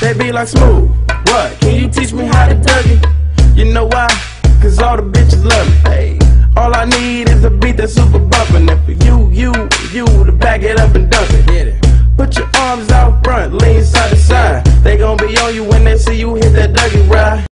They be like, Smooth, what? Can you teach me how to Dougie? You know why? Cause all the bitches love me. Hey, all I need is a beat that's super bumpin'. And for you to back it up and dunk it. Get it. Put your arms out front, lean side to side. They gon' be on you when they see you hit that Dougie ride.